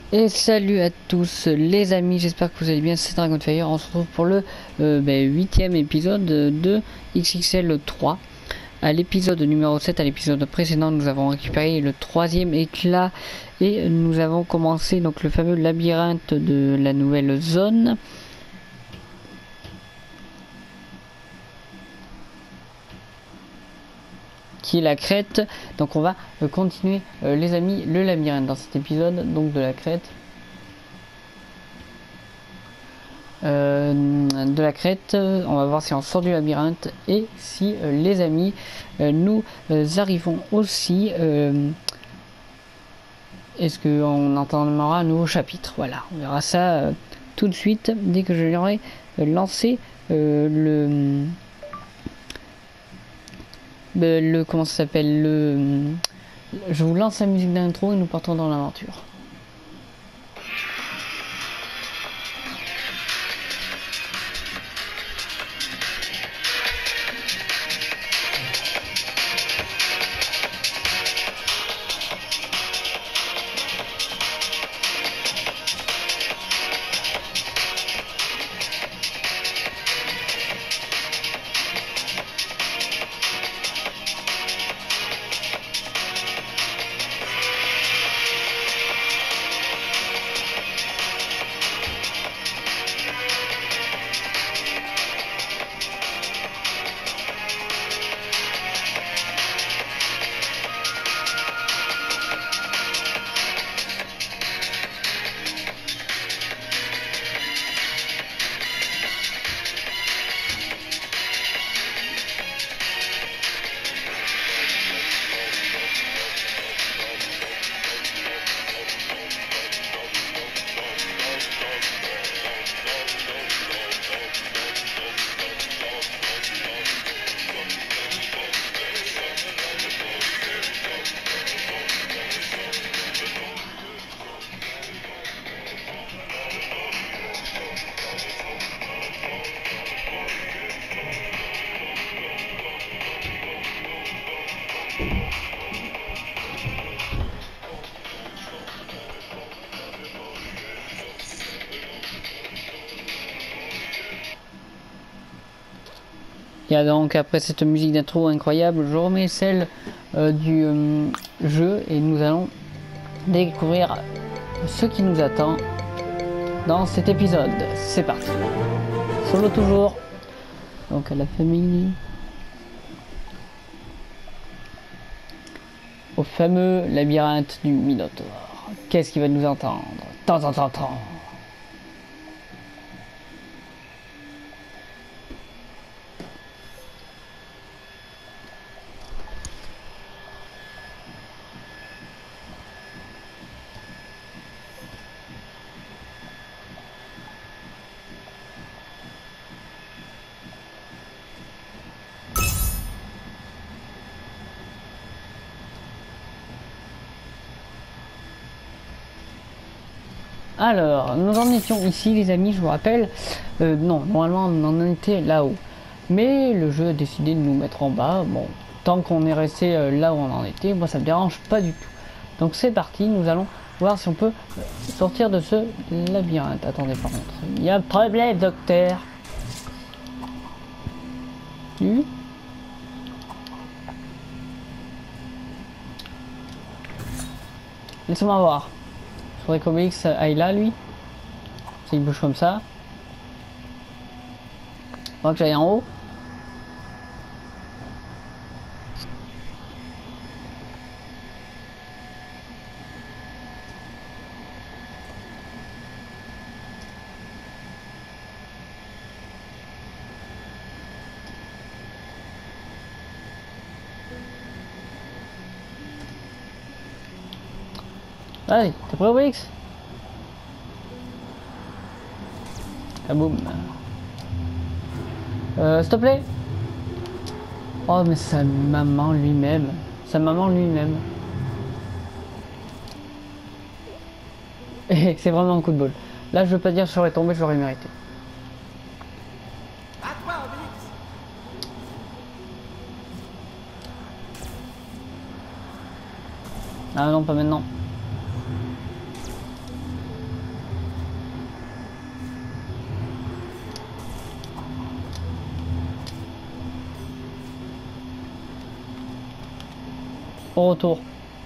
Et salut à tous les amis, j'espère que vous allez bien, c'est Dragonfire. On se retrouve pour le 8e épisode de XXL 3. À l'épisode numéro 7, à l'épisode précédent, nous avons récupéré le 3e éclat et nous avons commencé donc le fameux labyrinthe de la nouvelle zone. Qui est la crête. Donc on va continuer les amis le labyrinthe dans cet épisode donc de la crête. On va voir si on sort du labyrinthe et si les amis nous arrivons aussi est-ce qu'on entendra un nouveau chapitre. Voilà, on verra ça tout de suite dès que je l'aurai lancé le comment ça s'appelle je vous lance la musique d'intro et nous partons dans l'aventure. Il y a donc, après cette musique d'intro incroyable, je remets celle du jeu et nous allons découvrir ce qui nous attend dans cet épisode. C'est parti. Solo toujours. Donc à la famille. Au fameux labyrinthe du Minotaure. Qu'est-ce qui va nous entendre? Tant. Alors, nous en étions ici les amis, je vous rappelle. Non, normalement on en était là-haut. Mais le jeu a décidé de nous mettre en bas. Bon, tant qu'on est resté là où on en était, moi ça me dérange pas du tout. Donc c'est parti, nous allons voir si on peut sortir de ce labyrinthe. Attendez par contre, il y a un problème docteur. Laissez-moi voir. Faudrait qu'Obélix aille là, lui. S'il bouge comme ça. Faudra que j'aille en haut. Allez, t'es prêt Obélix? Ah boum. S'il te plaît. Oh mais sa maman lui-même. Sa maman lui-même. C'est vraiment un coup de bol. Là je veux pas dire que je serais tombé, je l'aurais mérité. À toi, Obélix. Ah non, pas maintenant. Au retour.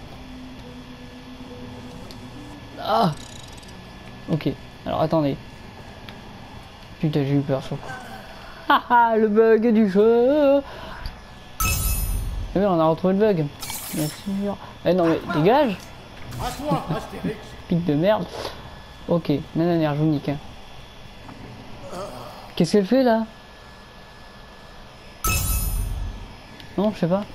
Ah. Ok. Alors attendez. Putain, j'ai eu peur sur le coup. Haha, le bug du jeu. Oui, on a retrouvé le bug. Bien sûr. Eh non mais dégage. Pique de merde. Ok, nanana, je vous nique. Hein. Qu'est-ce qu'elle fait là? Non, je sais pas.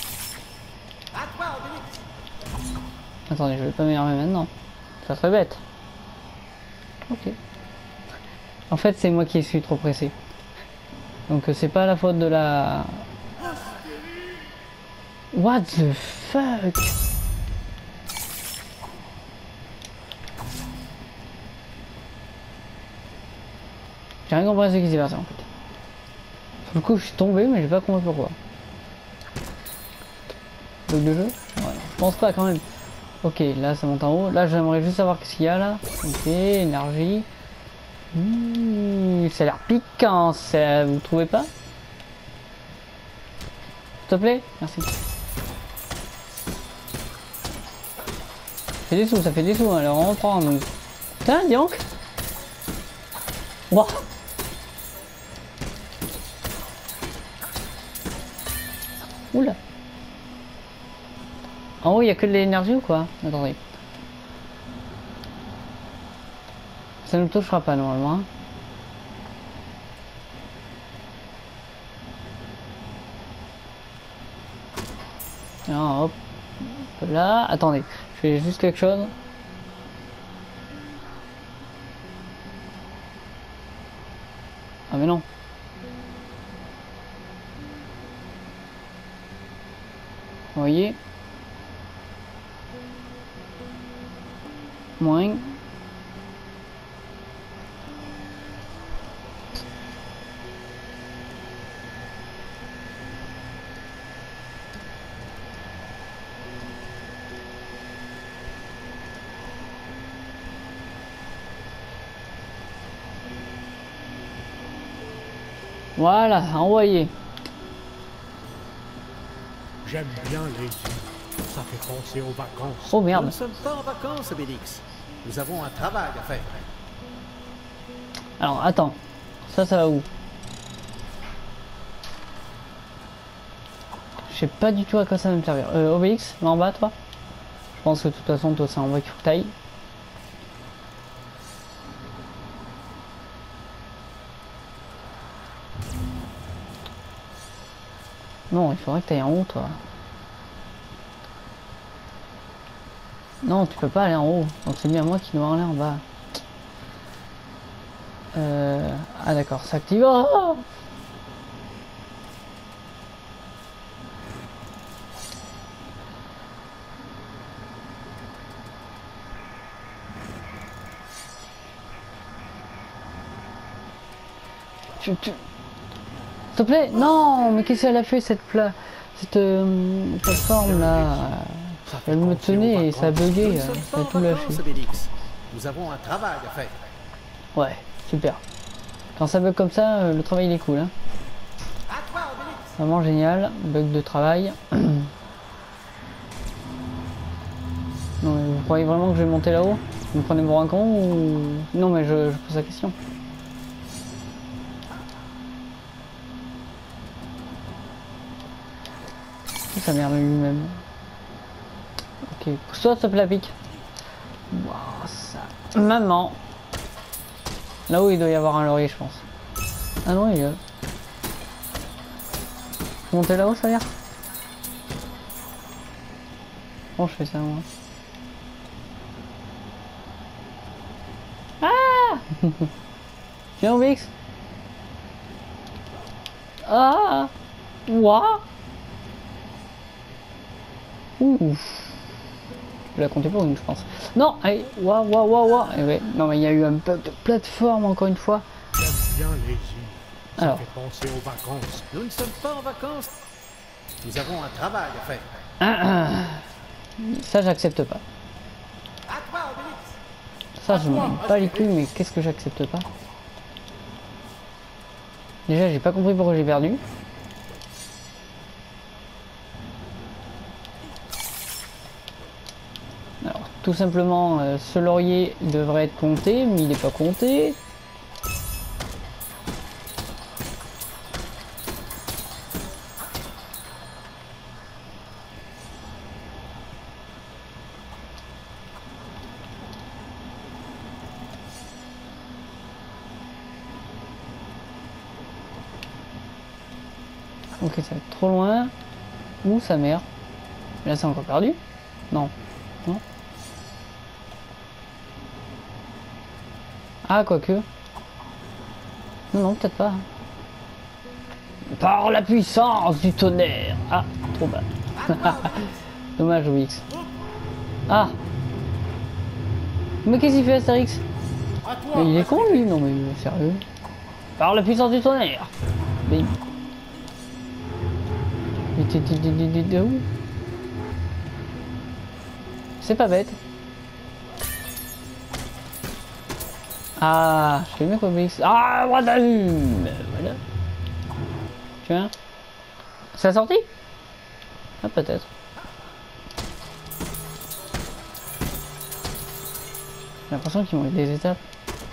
Attendez, je vais pas m'énerver maintenant. Ça serait bête. Ok. En fait, c'est moi qui suis trop pressé. Donc c'est pas la faute de la... What the fuck? J'ai rien compris à ce qui s'est passé en fait. Sur le coup, je suis tombé, mais j'ai pas compris pourquoi. Bug de jeu? Ouais, je pense pas quand même. Ok, là ça monte en haut. Là, j'aimerais juste savoir qu'est-ce qu'il y a là. Ok, énergie. Ça a l'air piquant, ça, vous trouvez pas? S'il te plaît? Merci. Ça fait des sous, ça fait des sous, alors on prend donc. Putain, dis donc! Wow. Oula! En haut, il n'y a que de l'énergie ou quoi? Attendez. Ça ne touchera pas normalement. Hein. Alors, hop. Là, attendez. Je fais juste quelque chose. Ah mais non. Vous voyez? Moins. Voilà, envoyé. J'aime bien les îles. Ça fait penser aux vacances. Oh Nous merde. ne sommes pas en vacances, Obélix. Nous avons un travail à faire. Alors attends. Ça va où? Je sais pas du tout à quoi ça va me servir. Obélix, là en bas toi? Je pense que de toute façon toi c'est en bas qu'il faut que t'ailles. Non, il faudrait que tu ailles en haut, toi. Non, tu peux pas aller en haut. Donc c'est bien moi qui dois aller en bas. Ah d'accord, ça active. Oh S'il te plaît, non, mais qu'est-ce qu'elle a fait cette plateforme là? Elle me tenait et ça a bugué, Nous ne ça sommes pas a en tout lâché. vacances, Obélix. Nous avons un travail à faire. Ouais, super. Quand ça bug comme ça, le travail il est cool. Hein. À toi, Obélix. Vraiment génial, bug de travail. Non mais vous croyez vraiment que je vais monter là-haut? Vous me prenez pour un con ou... Non mais je pose la question. Ça merde lui-même. Ok, pousse-toi s'il te plaît, pique. Waouh, ça... Maman. Là-haut il doit y avoir un laurier je pense. Ah non il est là. Monter là-haut ça a l'air. Bon je fais ça moi. Ah viens Obélix. Ah ouah. Ouf. Je vais la compter pour une je pense. Non allez ouah ouah ouah ouah. Eh ouais, non mais il y a eu un bug de plateforme encore une fois. J'aime bien les îles. Ça Alors. fait penser aux vacances. Nous ne sommes pas en vacances. Nous avons un travail à faire. Ça j'accepte pas. À toi, Obélix. Ça je m'en bats pas les couilles mais qu'est-ce que j'accepte pas? Déjà j'ai pas compris pourquoi j'ai perdu. tout simplement, ce laurier devrait être compté, mais il n'est pas compté. Ok, ça va être trop loin. Où sa mère? Là, c'est encore perdu? Non. Non. Ah, quoique. Non, non, peut-être pas. Par la puissance du tonnerre. Ah, trop bas. Dommage, Obélix. Ah. Mais qu'est-ce qu'il fait, Astérix? Mais il est con, lui? Non, mais sérieux. Par la puissance du tonnerre. Mais... où? C'est pas bête. Ah, je fais mieux qu'Obélix. Ah, voilà. Voilà. Tu vois? C'est la sortie? Ah, peut-être. J'ai l'impression qu'ils vont être des étapes.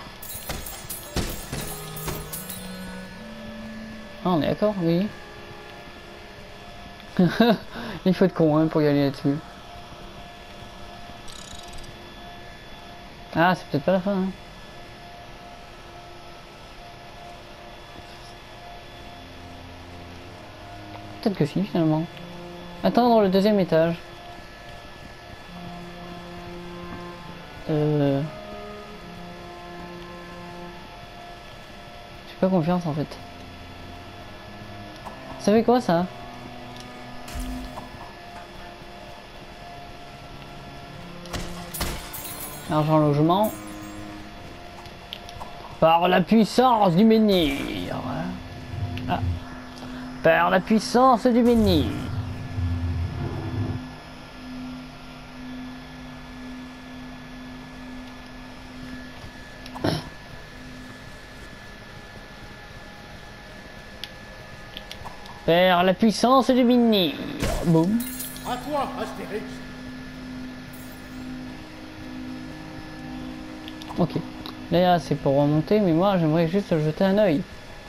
Ah, on est d'accord, oui. Il faut être con hein, pour y aller là-dessus. Ah, c'est peut-être pas la fin. Hein. Peut-être que si, finalement. Attendre le deuxième étage. J'ai pas confiance en fait. Ça fait quoi ça? Argent logement. Par la puissance du menhir. Ah. Par la puissance du menhir. Par la puissance du menhir. Boum. À toi, Astérix. Ok. Là, c'est pour remonter, mais moi, j'aimerais juste jeter un œil.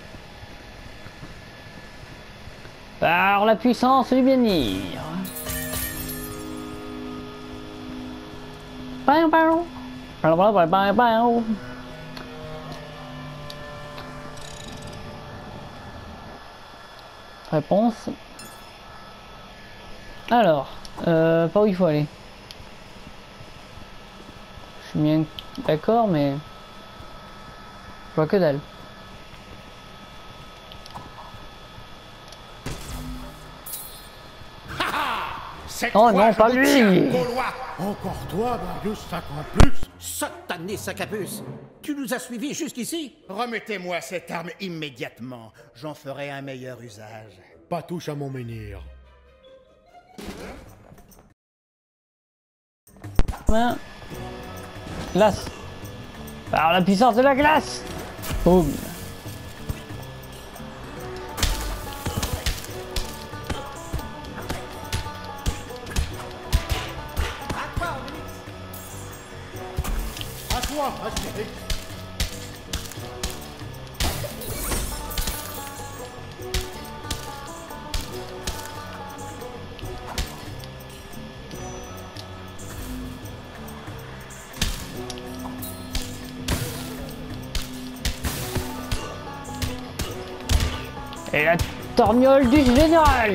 Par la puissance du menhir. Réponse. Alors, par où il faut aller? Je suis bien d'accord, mais je vois que dalle. Oh non, pas lui! Encore toi, Marius, 5 ans de plus. Satané sac-à-puce! Tu nous as suivis jusqu'ici? Remettez-moi cette arme immédiatement. J'en ferai un meilleur usage. Pas touche à mon menhir. Main. Glace. Par la puissance de la glace. Boum. À toi, Astérix. Et la torgnole du général.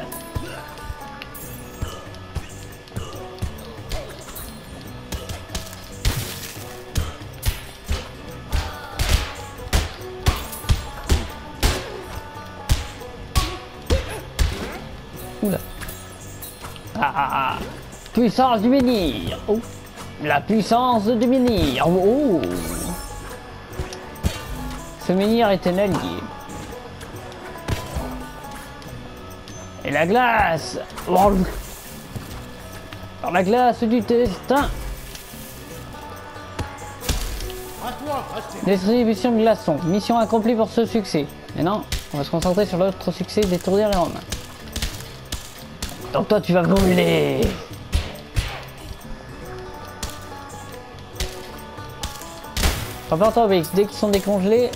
Oula. Ah, puissance du menhir. Oh. La puissance du menhir. Oh. Ce menhir est un allié. Et la glace. Oh. Par la glace du destin. À toi, Astérix. Distribution de glaçons. Mission accomplie pour ce succès. Maintenant, on va se concentrer sur l'autre succès, d'étourdir les Romains. Donc toi, tu vas brûler. Prépare-toi Obélix, dès qu'ils sont décongelés.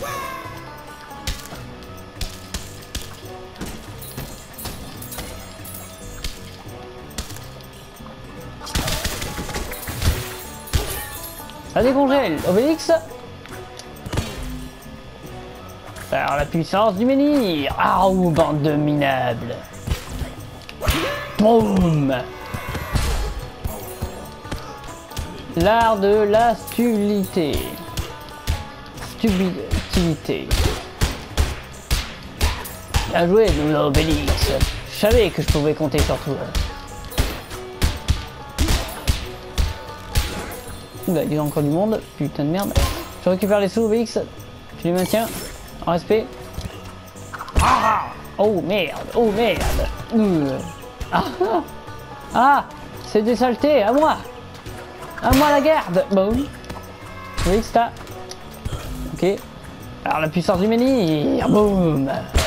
Ça décongèle, Obélix. Par la puissance du menhir. Ah, ou bande de minables. Boum. L'art de la stupidité. Stupidité. Bien joué, nous Obélix. Je savais que je pouvais compter sur toi. Oula, il y a encore du monde. Putain de merde. Je récupère les sous, Obélix. Tu les maintiens. En respect. Ah, oh merde. Oh merde. Ah, ah, c'est des saletés. À moi. À moi la garde. Boum. Obélix, t'as. Ok. Alors la puissance du menhir. Boum.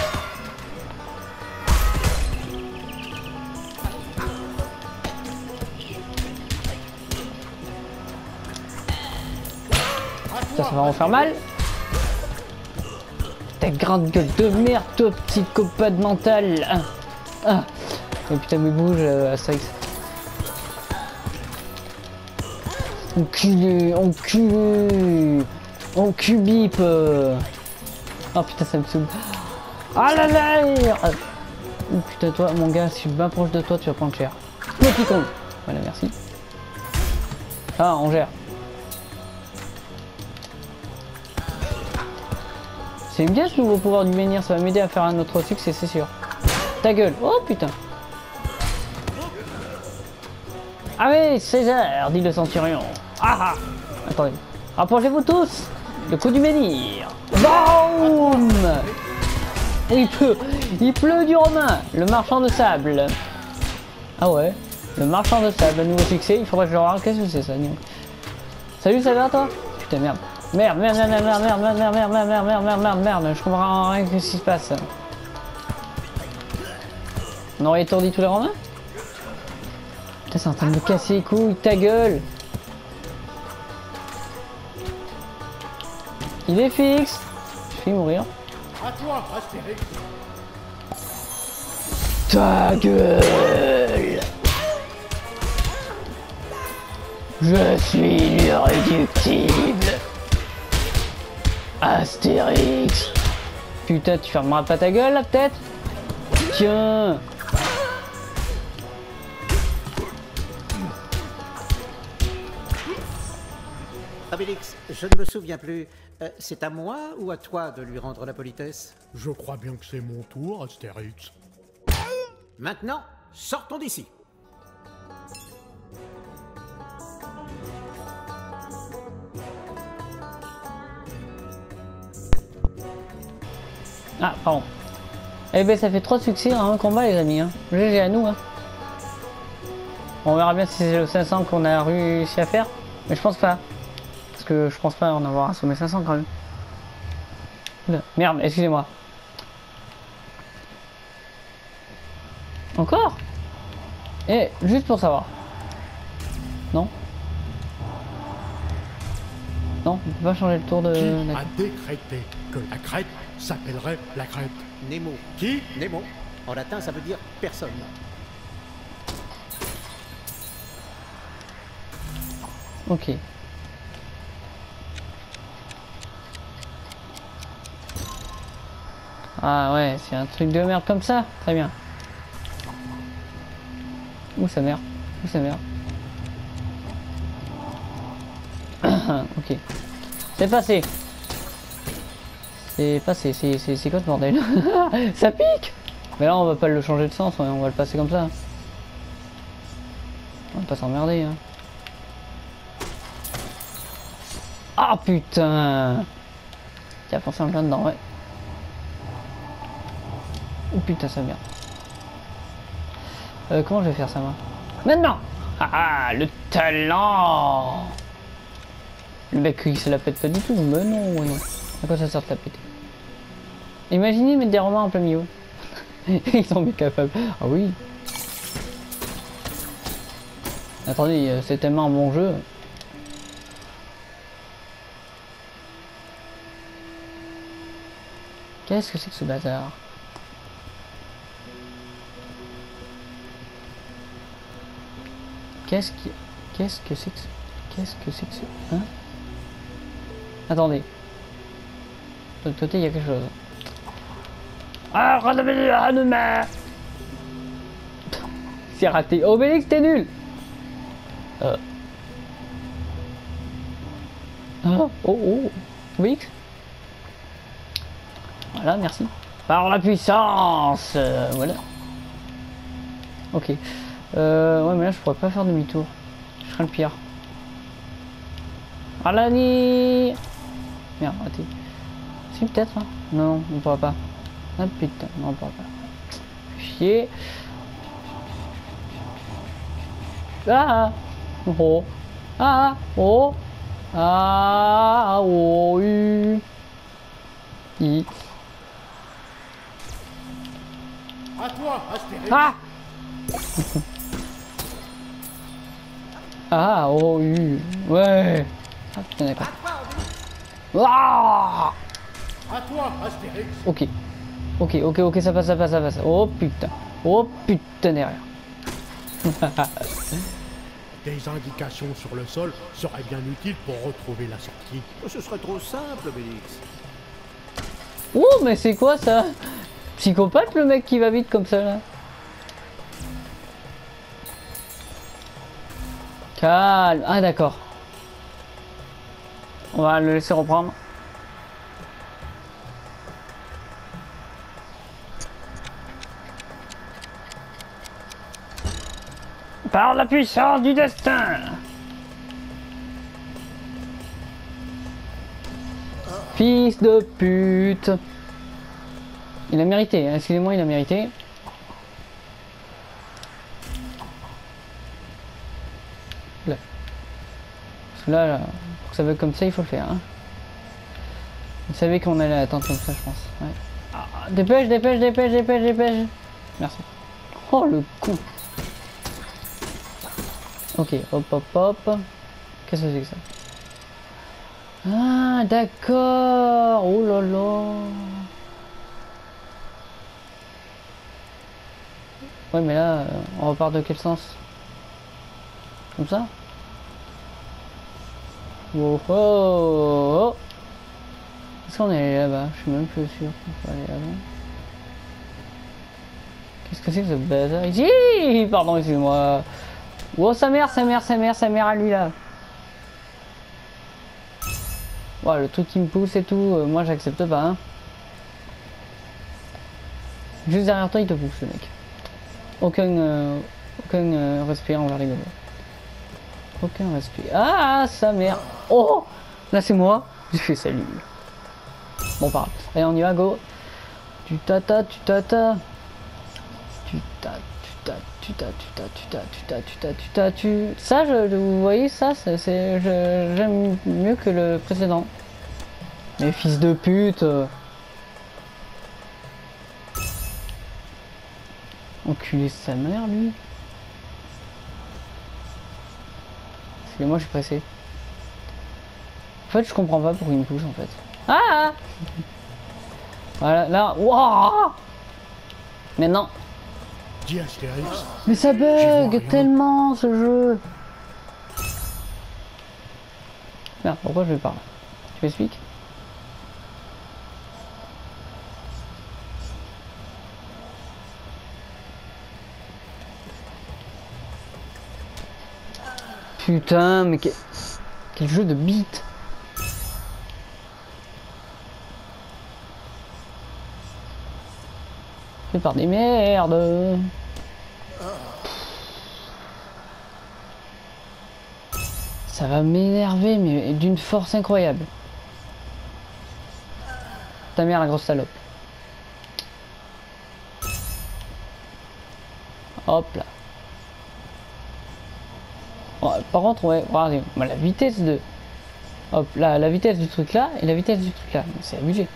Ça va en faire mal. Ta grande gueule de merde, toi psychopathe mental. Ah. Oh putain, mais bouge, Asterix. Enculé, enculé. Encubip. Oh putain, ça me saoule. Ah là là. Oh putain, toi, mon gars, si je m'approche de toi, tu vas prendre cher. Petit con. Voilà, merci. Ah, on gère. C'est bien ce nouveau pouvoir du menhir, ça va m'aider à faire un autre succès, c'est sûr. Ta gueule. Oh putain. Allez, César, dit le centurion. Ah ah. Attendez. Rapprochez-vous tous. Le coup du menhir. Boum. Il pleut du romain. Le marchand de sable. Ah ouais. Le marchand de sable, un nouveau succès. Il faudrait que je le regarde. Qu'est-ce que c'est ça? Salut, ça va toi? Putain, merde. Merde, je comprends rien de ce qui se passe. On aurait étourdi tous les romains? Putain, c'est en train de me casser les couilles, ta gueule! Il est fixe! Je vais mourir. À toi, Astérix. Ta gueule! Je suis irréductible! Astérix. Putain, tu fermeras pas ta gueule là peut-être? Tiens. Obélix, je ne me souviens plus. C'est à moi ou à toi de lui rendre la politesse? Je crois bien que c'est mon tour, Astérix. Maintenant, sortons d'ici. Ah, pardon. Eh ben, ça fait 3 succès en un combat, les amis. Hein. GG à nous. Hein. On verra bien si c'est le 500 qu'on a réussi à faire. Mais je pense pas. Parce que je pense pas en avoir assommé 500 quand même. Oula, merde, excusez-moi. Encore? Et juste pour savoir. Non? Non, on peut pas changer le tour de... Qui a décrété que la crête s'appellerait la crête? Nemo. Qui? Nemo. En latin, ça veut dire personne. Ok. Ah ouais, c'est un truc de merde comme ça. Très bien. Où ça merde? Où ça merde? Ok. C'est passé. C'est passé. C'est quoi ce bordel? Ça pique. Mais là, on va pas le changer de sens. On va le passer comme ça. On va pas s'emmerder. Hein. Ah putain. Tiens, pensé en plein dedans, ouais. Oh putain, ça merde. Comment je vais faire ça, moi? Maintenant! Ah, le talent! Le mec, il se la pète pas du tout. Mais non, ouais, non. À quoi ça sert de la péter? Imaginez mettre des romains en plein milieu. Ils sont bien capables. Ah oui. Attendez, c'est tellement un bon jeu. Qu'est-ce que c'est que ce bazar? Qu'est-ce que c'est que ce... Qu'est-ce que c'est que ce... Hein? Attendez. De l'autre côté, il y a quelque chose. Ah, c'est raté. Obélix, t'es nul. Ah, oh. Obélix. Voilà, merci. Par la puissance. Voilà. Ok. Ouais, mais là, je pourrais pas faire demi-tour. Je serais le pire. Alani. Merde, raté. Si, peut-être. Hein. Non, on pourra pas. Ah putain, non, on pourra pas. Chier. Ah. Oh. Ah. Oh. Ah. Oh. I. À toi, Astérix. Ah. Ah, oh, ouais. Ah, putain, d'accord. Ah. À toi, Astérix. Ok, ça passe. Oh putain, derrière. Des indications sur le sol seraient bien utiles pour retrouver la sortie. Ce serait trop simple, Obélix. Oh, mais c'est quoi ça? Psychopathe le mec qui va vite comme ça là. Calme. Ah d'accord. On va le laisser reprendre. Par la puissance du destin. Fils de pute. Il a mérité, hein. Excusez-moi, il a mérité. Là. Parce que là, pour que ça va comme ça, il faut le faire. Hein. Vous savez qu'on allait attendre comme ça, je pense. Ouais. Ah, dépêche. Merci. Oh, le con. Ok, hop. Qu'est-ce que c'est que ça? Ah, d'accord. Oh là là. Ouais, mais là, on repart de quel sens? Comme ça? Wow, oh. Est-ce qu'on est allé là-bas? Je suis même plus sûr qu'on peut aller là-bas. Qu'est-ce que c'est que ce bazar ici? Pardon, excuse-moi. Oh, sa mère à lui là. Ouais, le truc qui me pousse et tout, moi j'accepte pas. Hein. Juste derrière toi, il te pousse, le mec. Aucun respect envers les gars. Aucun respect. Ah, sa mère. Oh, là c'est moi. J'ai fait salut. Bon, pas grave. Allez, on y va, go. Tu tata. Ça, vous voyez, ça, j'aime mieux que le précédent. Mais fils de pute. Enculé sa mère, lui. Parce que moi, je suis pressé. En fait, je comprends pas pourquoi il me pousse, en fait. Ah! Voilà, là. Waouh! Maintenant. Dis Astérix. Mais ça bug tellement, ce jeu. Merde, pourquoi je vais par là? Tu m'expliques? Putain, mais quel jeu de bite. Fait par des merdes. Ça va m'énerver, mais d'une force incroyable. Ta mère, la grosse salope. Hop là. Ouais, par contre, ouais, regardez, la vitesse de... Hop, là, la vitesse du truc là et la vitesse du truc là. C'est abusé.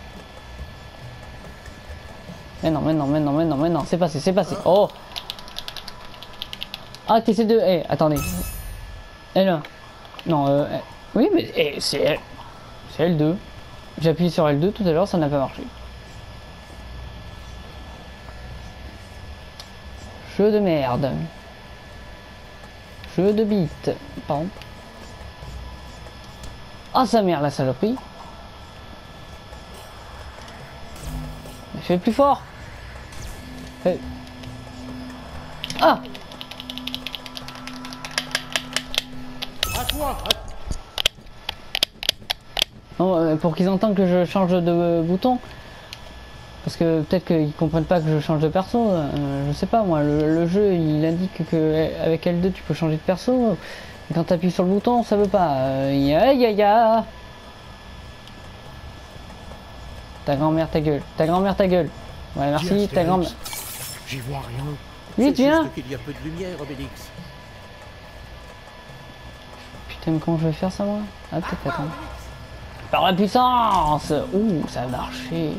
Mais non, c'est passé. Oh. Ah, t'essaies de... Eh, attendez. L1. Non, oui, mais c'est L2. J'ai appuyé sur L2 tout à l'heure, ça n'a pas marché. Jeu de merde. Jeu de bite. Pardon. Ah, sa mère, la saloperie. Fais plus fort. Hey. Ah. À toi. Non, pour qu'ils entendent que je change de bouton. Parce que peut-être qu'ils comprennent pas que je change de perso. Je sais pas moi, le jeu il indique que avec L2 tu peux changer de perso. Et quand tu appuies sur le bouton, ça veut pas. Ya. Ta grand-mère ta gueule. Ta grand-mère ta gueule. Ouais, merci, Dis ta grand-mère. J'y vois rien. Vite, viens. Juste qu'il y a peu de lumière, Obélix. Putain, mais comment je vais faire ça moi? Ah, peut-être attends. Par la puissance. Ouh, ça a marché.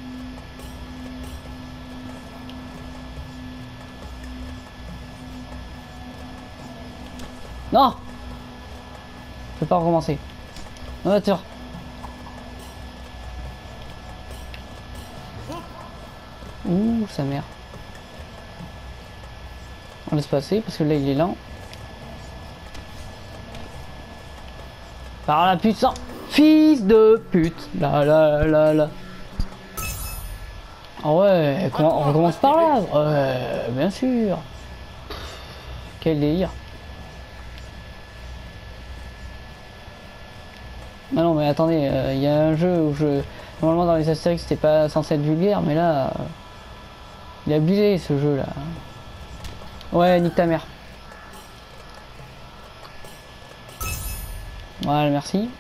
Non. Je peux pas recommencer. La voiture. Ouh, sa mère. On laisse passer parce que là il est lent. Par la puissance. Fils de pute. Là. Ah ouais, on recommence par là. Ouais, bien sûr. Quel délire. Ah non mais attendez, il y a un jeu où je... Normalement dans les Astérix c'était pas censé être vulgaire, mais là... il est abusé ce jeu là. Ouais, nique ta mère. Voilà, merci.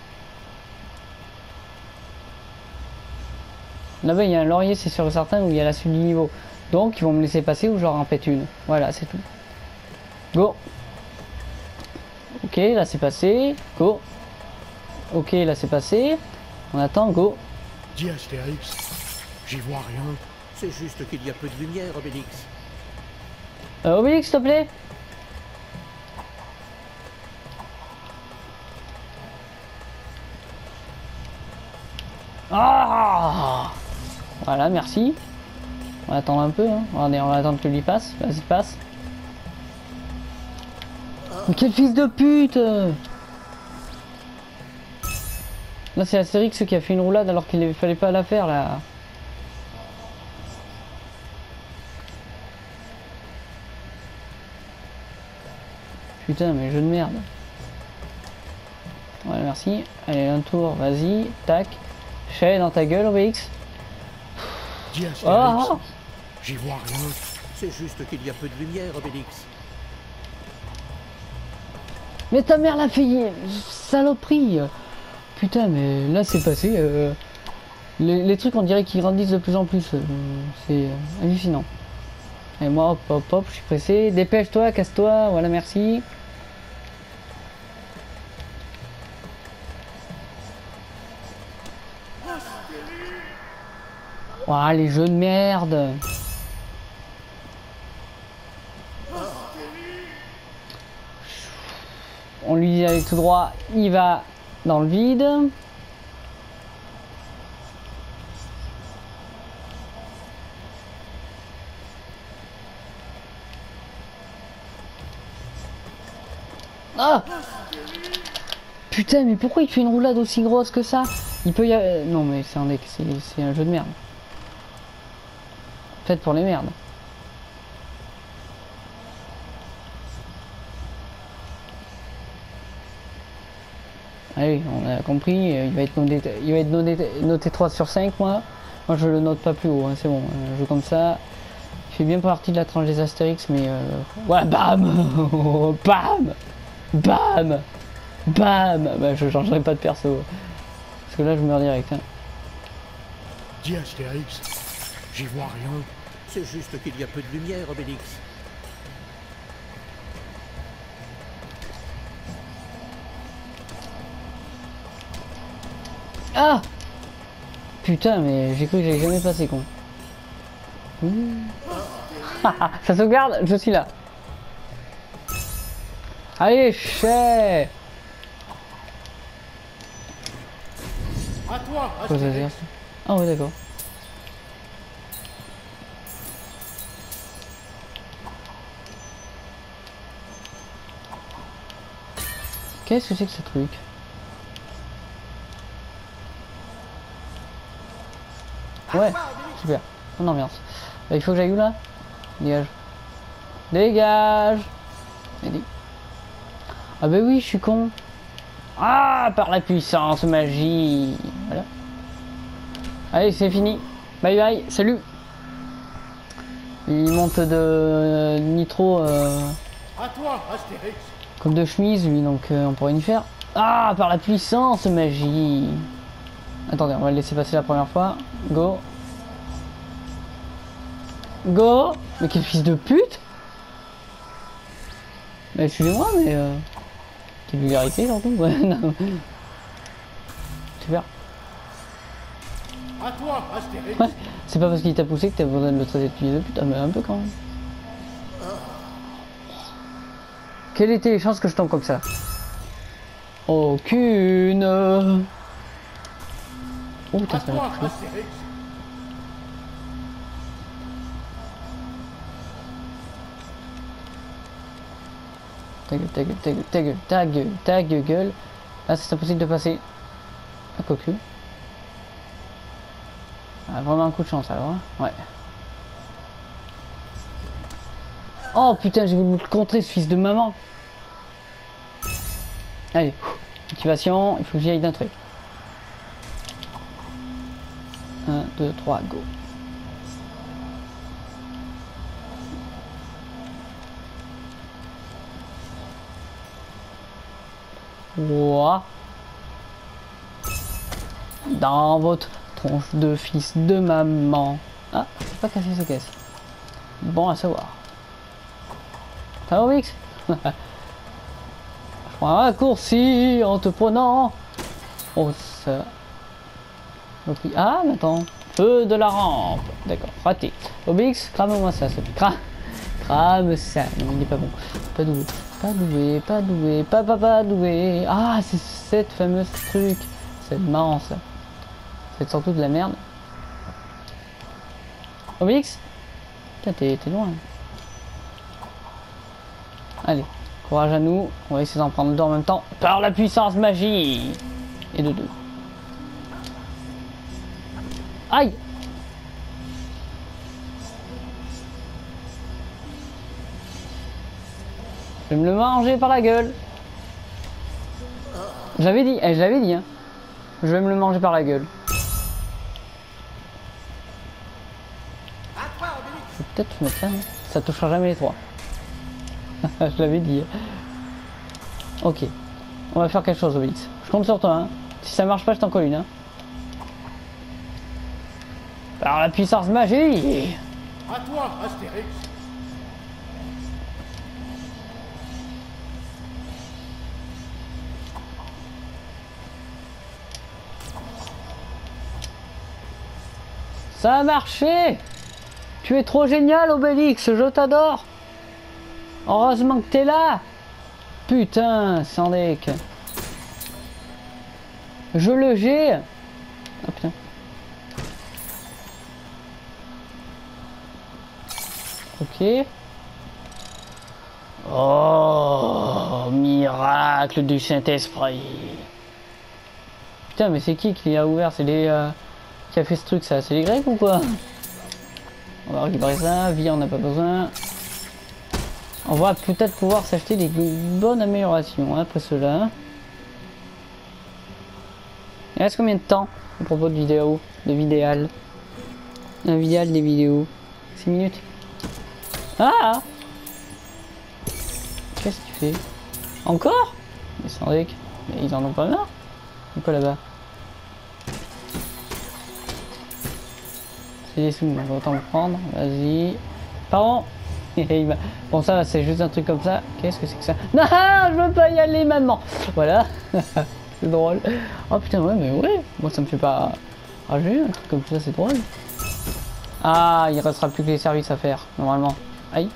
Là-bas il y a un laurier, c'est sûr et certain, où il y a la suite du niveau. Donc ils vont me laisser passer ou je leur en pète une. Voilà, c'est tout. Go. Ok, là c'est passé. Go. Ok, là c'est passé. On attend, go. Dis Astérix, j'y vois rien. C'est juste qu'il y a peu de lumière, Obélix. Obélix, s'il te plaît. Ah, voilà, merci. On va attendre un peu. Hein. Regardez, on va attendre que lui passe. Vas-y, passe. Mais quel fils de pute! Là, c'est Astérix qui a fait une roulade alors qu'il ne fallait pas la faire, là. Putain, mais jeu de merde. Voilà, merci. Allez, un tour, vas-y. Tac. Chez dans ta gueule, Obélix. Dis Astérix, Oh, j'y vois rien. C'est juste qu'il y a peu de lumière, Obélix. mais ta mère l'a fait, saloperie. Putain, mais là c'est passé. Les trucs on dirait qu'ils grandissent de plus en plus. C'est hallucinant. Et moi, hop, hop, hop, je suis pressé. Dépêche-toi, casse-toi. Voilà, merci. Ouah, les jeux de merde. On lui dit d'aller tout droit, il va dans le vide. Ah! Putain, mais pourquoi il fait une roulade aussi grosse que ça? Il peut y avoir... Non mais c'est un jeu de merde. Fait pour les merdes. Allez, on a compris, il va être noté 3 sur 5 moi. Moi je le note pas plus haut, hein, c'est bon, un jeu comme ça. Il fait bien partie de la tranche des Astérix, mais ouais, bam. Bam. Bam. Bam. Bah je changerai pas de perso. Parce que là je meurs direct. Hein. Dis Astérix, j'y vois rien. C'est juste qu'il y a peu de lumière, Obélix. Ah! Putain, mais j'ai cru que j'allais jamais passer, con. Ça sauvegarde, je suis là. Allez, chais! À toi, Quoi, ça veut dire Astérix. ça? Ah ouais, d'accord. Qu'est-ce que c'est que ce truc? Ouais, super. Bonne ambiance. Il faut que j'aille où là? Dégage. Dégage. Ah bah oui, je suis con. Ah, par la puissance, magie. Voilà. Allez, c'est fini. Bye bye, salut. Il monte de nitro À toi, Astérix. comme de chemise, lui, donc on pourrait y faire. Ah, par la puissance, magie. Attendez, on va le laisser passer la première fois. Go. Go. Mais quel fils de pute. Bah, excusez-moi, mais quelle vulgarité surtout. Ouais, non. Super. À toi, Astérix. Ouais, c'est pas parce qu'il t'a poussé que t'as besoin de le traiter de fils de pute, mais un peu quand même. Quelles étaient les chances que je tombe comme ça? Aucune. Oh putain, À ça toi, va toucher. Astérix. Ta gueule, ta gueule, ta gueule, ta gueule, ta gueule, ta gueule, gueule. Là, c'est impossible de passer. À cocu. Ah, vraiment un coup de chance alors, hein. Ouais. Oh putain, j'ai voulu le contrer ce fils de maman. Allez, activation, il faut que j'y aille d'un truc. 1, 2, 3, go. Ouah. Dans votre tronche de fils de maman. Ah, j'ai pas cassé cette caisse. Bon à savoir. Ça va, Mix? Je prends un raccourci en te prenant. Oh, ça. Donc, ah, mais attends. Feu de la rampe. D'accord, raté. Obélix, crame-moi ça, s'il te plaît. Crame ça. Non, il n'est pas bon. Pas doué. Pas doué, pas doué, pas doué. Ah, c'est cette fameuse truc. C'est marrant ça. C'est surtout de la merde. Obélix? Putain, t'es loin. Allez, courage à nous. On va essayer d'en prendre deux en même temps. Par la puissance magie. Et de deux. Aïe! Je vais me le manger par la gueule. J'avais dit, je l'avais dit, hein. Je vais me le manger par la gueule. Je vais peut-être mettre ça, non? Ça touchera jamais les trois. Je l'avais dit. Ok. On va faire quelque chose, Obélix. Je compte sur toi, hein. Si ça marche pas, je t'en colle une, hein. Par la puissance magie. À toi, Astérix. Ça a marché. Tu es trop génial, Obélix, je t'adore. Heureusement que t'es là. Putain, sans deck. Je le j'ai. Ah putain. Ok. Oh, miracle du Saint-Esprit. Putain, mais c'est qui a ouvert? C'est les... qui a fait ce truc, ça? C'est les Grecs ou quoi? On va récupérer ça. Vie, on n'a pas besoin. On va peut-être pouvoir s'acheter des bonnes améliorations hein, après cela. Il reste combien de temps à propos de vidéo? De vidéal? Un vidéal des vidéos? 6 minutes? Ah! Qu'est-ce qu'il fait? Encore? Mais sans deck. Mais ils en ont pas marre? C'est quoi là-bas? C'est des sous, on va autant le prendre. Vas-y. Pardon! Bon, ça, c'est juste un truc comme ça. Qu'est-ce que c'est que ça? Non, je veux pas y aller, maman! Voilà. C'est drôle. Oh putain, ouais, mais ouais. Moi, ça me fait pas rager. Un truc comme ça, c'est drôle. Ah, il restera plus que les services à faire, normalement. Aïe.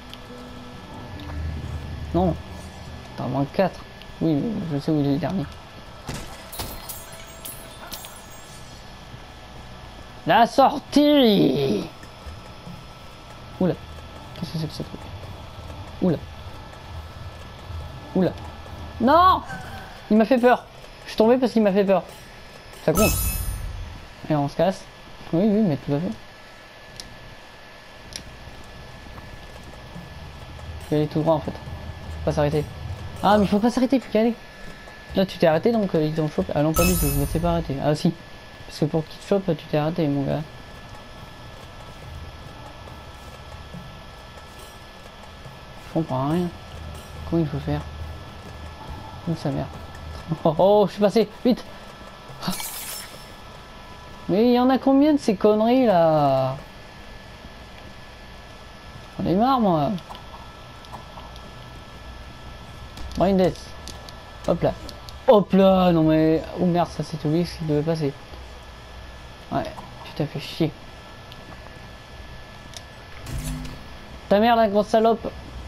Non. T'en manques 4. Oui, mais je sais où il est le dernier. La sortie! Oula. Qu'est-ce que c'est que ce truc? Oula. Oula. Non! Il m'a fait peur. Je suis tombé parce qu'il m'a fait peur. Ça compte. Et on se casse. Oui, oui, mais tout à fait. Je vais aller tout droit en fait. Faut pas s'arrêter. Ah, mais il faut pas s'arrêter, plus qu'à aller. Là, tu t'es arrêté donc ils t'ont chopé. Ah non, pas du tout, je me suis pas arrêté. Ah si. Parce que pour qu'ils te chopent, tu t'es arrêté, mon gars. Je comprends rien. Comment il faut faire? Où sa mère? Oh, oh, je suis passé, vite! Mais il y en a combien de ces conneries là? J'en ai marre moi. Brain death. Hop là. Hop là, non mais... Oh merde, ça c'est oublié ce qui devait passer. Ouais, tu t'as fait chier. Ta mère la grosse salope.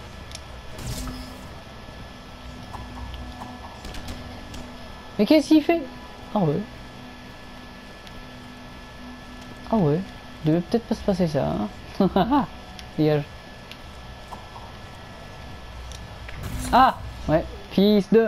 Mais qu'est-ce qu'il fait? Ah ouais. Ah ouais. Il devait peut-être pas se passer ça, hein. Dégage. Ah ouais. Fils de...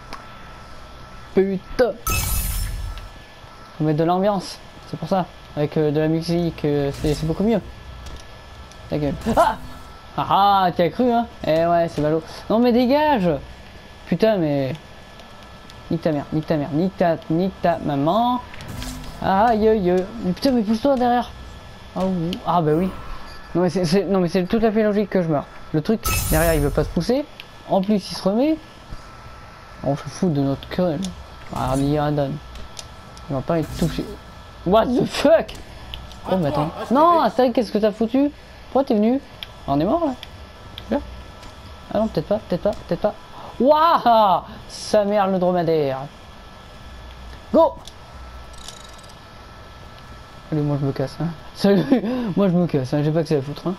Putain. Faut mettre de l'ambiance. C'est pour ça. Avec de la musique, c'est beaucoup mieux. Ta gueule. Ah ah, ah, tu as cru, hein? Eh ouais, c'est ballot. Non mais dégage. Putain, mais... Nique ta mère, nique ta mère, nique ta maman. Aïe aïe aïe. Mais putain, mais pousse-toi derrière. Ah, oui. Ah bah oui. Non mais c'est tout à fait logique que je meure. Le truc, derrière il veut pas se pousser. En plus il se remet. On se fout de notre querelle. Ah, il va pas être touché. What the fuck? Oh mais attends. Non, Astérix, qu'est-ce que t'as foutu? Pourquoi t'es venu? On est mort là? Là? Ah non, peut-être pas, peut-être pas, peut-être pas. Waouh! Sa mère le dromadaire. Go! Allez, moi je me casse. Hein. Salut, moi je me casse. Hein. J'ai pas que ça à foutre. Hein.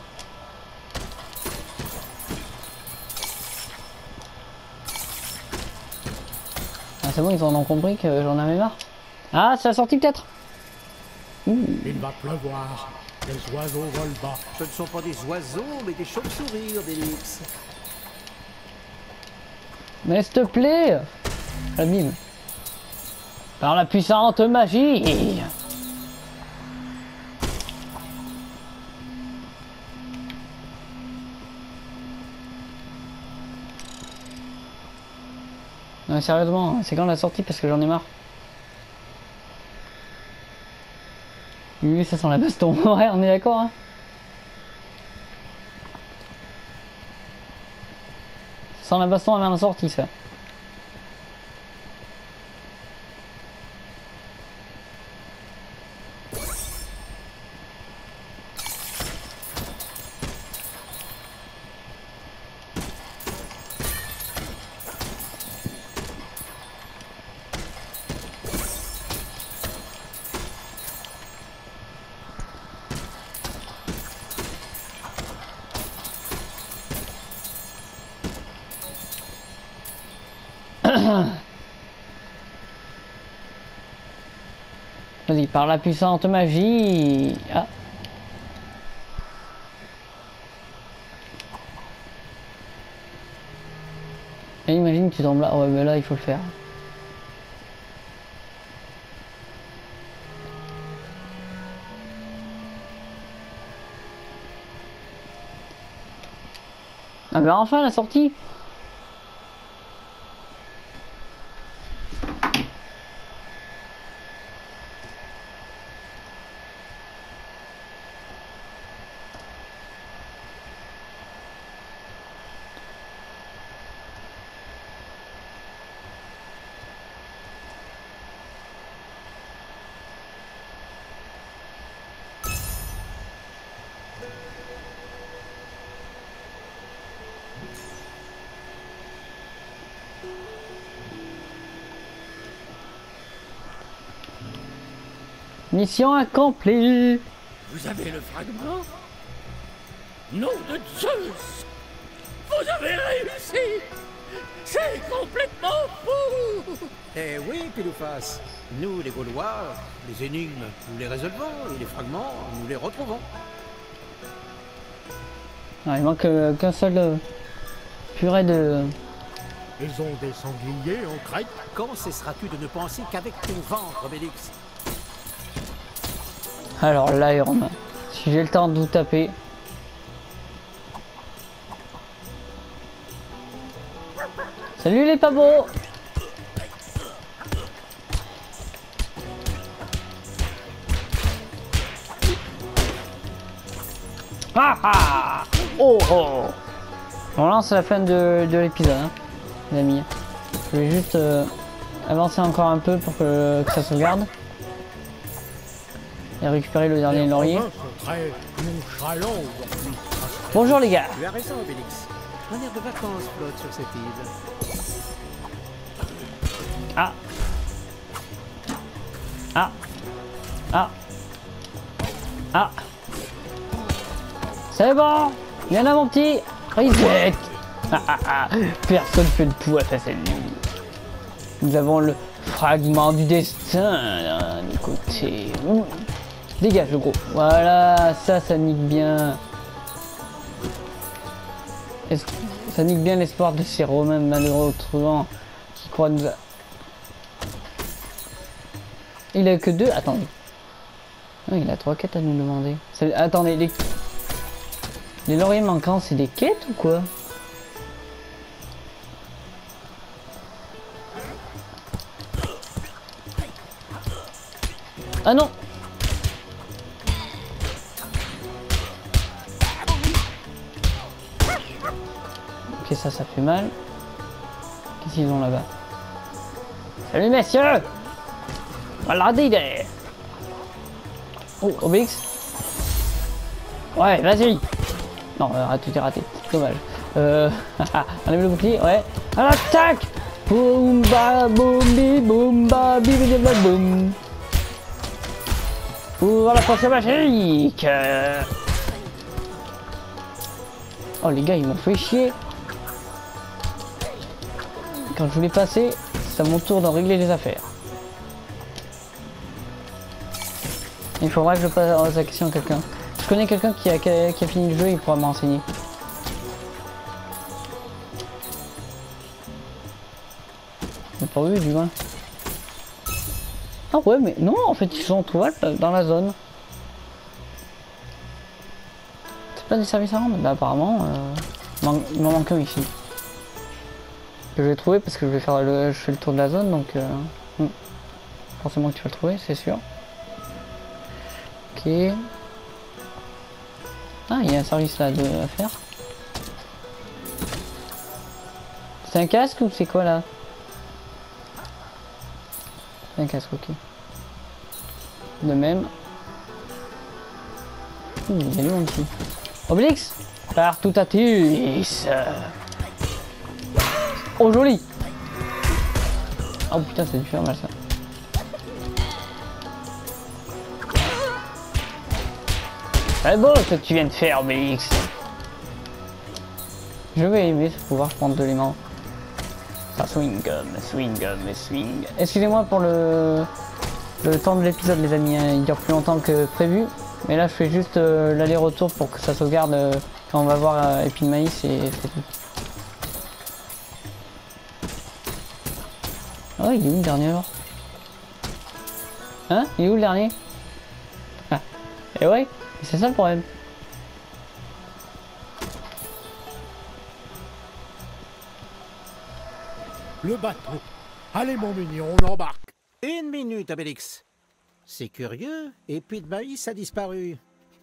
Ah, c'est bon, ils en ont compris que j'en avais marre. Ah, c'est la sortie peut-être. Il va pleuvoir. Les oiseaux volent bas. Ce ne sont pas des oiseaux, mais des chauves-souris, Obélix. Mais s'il te plaît, abîme. Par la puissante magie. Non mais sérieusement, c'est quand la sortie parce que j'en ai marre. Oui, ça sent la baston. Ouais, on est d'accord, hein. Ça sent la baston avant la sortie, ça. Vas-y, par la puissante magie. Ah. Et imagine tu tombes là. Ouais, mais là il faut le faire. Ah ben enfin la sortie. Mission accomplie. Vous avez le fragment? Nom de Zeus! Vous avez réussi! C'est complètement fou! Eh oui, Pilouface. Nous, les Gaulois, les énigmes, nous les résolvons, et les fragments, nous les retrouvons. Ah, il manque qu'un seul purée de Ils ont des sangliers en Crète. Quand cesseras-tu de ne penser qu'avec ton ventre, Obélix? Alors là, Iron Man, si j'ai le temps de vous taper. Salut les pavos. Ah ah. Oh oh. Bon là c'est la fin de l'épisode, hein, les amis. Je vais juste avancer encore un peu pour que ça sauvegarde. Et récupérer le dernier laurier. Les Romains sont très nonchalants aujourd'hui. Bonjour les gars. Tu as raison, Obélix. Un air de vacances flotte sur cette île. Ah. Ah. Ah. Ah. C'est bon. Viens là mon petit. Reset. Ah, ah, ah. Personne fait le poids face à nous. Nous avons le fragment du destin d'un côté. Dégage le gros. Voilà, ça nique bien. Ça nique bien l'espoir de ces Romains malheureux autrement qui croient nous... Il a que 2. Attendez. Non, il a 3 quêtes à nous demander. Attendez, les lauriers manquants, c'est des quêtes ou quoi? Ah non! Ok, ça fait mal. Qu'est-ce qu'ils ont là-bas? Salut messieurs! Voilà d'idée! Oh, Obélix? Ouais, vas-y! Non, tout est raté, dommage. Enlève le bouclier, ouais. À l'attaque! Boum ba boum bi boum ba bi bi ba boum. Pour la potion magique! Oh les gars, ils m'ont fait chier! Quand je voulais passer, c'est à mon tour d'en régler les affaires. Il faudra que je pose la question à quelqu'un. Je connais quelqu'un qui a fini le jeu, il pourra m'enseigner. J'ai pas vu du moins. Ah ouais, mais non, en fait ils sont trouvables dans la zone. C'est pas des services à rendre? Bah apparemment, il m'en manque un ici. Que je vais trouver parce que je fais le tour de la zone, donc forcément que tu vas le trouver, c'est sûr. Ok. Ah, il y a un service là à faire. C'est un casque ou c'est quoi là? C'est un casque, ok. De même. Il y a loin ici. Obélix, par tout à tous. Oh joli. Oh putain, c'est du faire mal ça. C'est beau ce que tu viens de faire, Obélix. Je vais aimer pouvoir prendre de l'aimant. Ça swing, swing. Excusez-moi pour le temps de l'épisode, les amis. Hein. Il dure plus longtemps que prévu. Mais là, je fais juste l'aller-retour pour que ça sauvegarde quand on va voir Épine Maïs et c'est tout. Oh, il est où le dernier alors? Hein? Il est où le dernier? Ah. Et ouais, c'est ça le problème. Le bateau. Allez mon mignon, on embarque. 1 minute, Obélix. C'est curieux, Épine Maïs a disparu.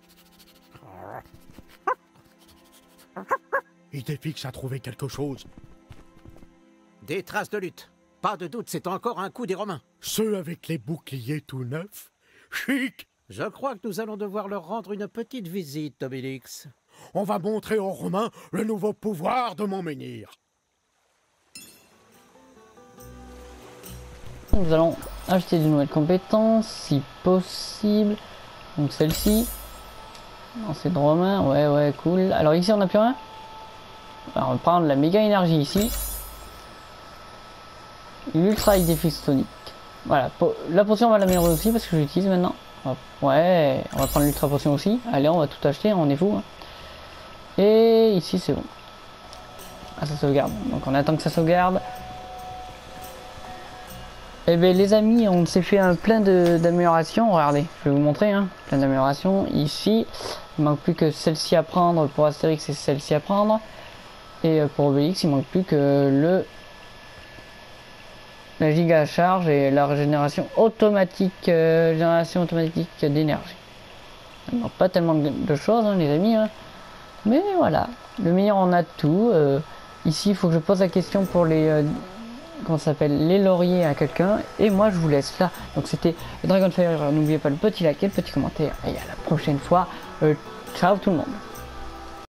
Idéfix a trouvé quelque chose. Des traces de lutte. Pas de doute, c'est encore un coup des Romains. Ceux avec les boucliers tout neufs. Chic. Je crois que nous allons devoir leur rendre une petite visite, Obélix. On va montrer aux Romains le nouveau pouvoir de mon menhir. Nous allons acheter de nouvelles compétences, si possible. Donc celle-ci. C'est de Romain, ouais, cool. Alors ici on n'a plus rien. Alors on va prendre la méga énergie ici. L'ultra idéfix tonique. Voilà, la potion on va l'améliorer aussi parce que je l'utilise maintenant. Ouais, on va prendre l'ultra potion aussi. Allez, on va tout acheter, on est fou. Hein. Et ici c'est bon. Ah, ça sauvegarde. Donc on attend que ça sauvegarde. Et bien les amis, on s'est fait un plein d'améliorations. Regardez, je vais vous montrer, hein, plein d'améliorations. Ici, il manque plus que celle-ci à prendre pour Astérix et celle-ci à prendre. Et pour Obélix, il manque plus que la giga charge et la régénération automatique, d'énergie. Donc pas tellement de choses, hein, les amis, hein. Mais voilà, le meilleur on a tout. Ici, il faut que je pose la question pour les comment ça s'appelle, les lauriers à quelqu'un. Et moi, je vous laisse là. Donc c'était Dragonfire. N'oubliez pas le petit like et le petit commentaire. Et à la prochaine fois. Ciao tout le monde.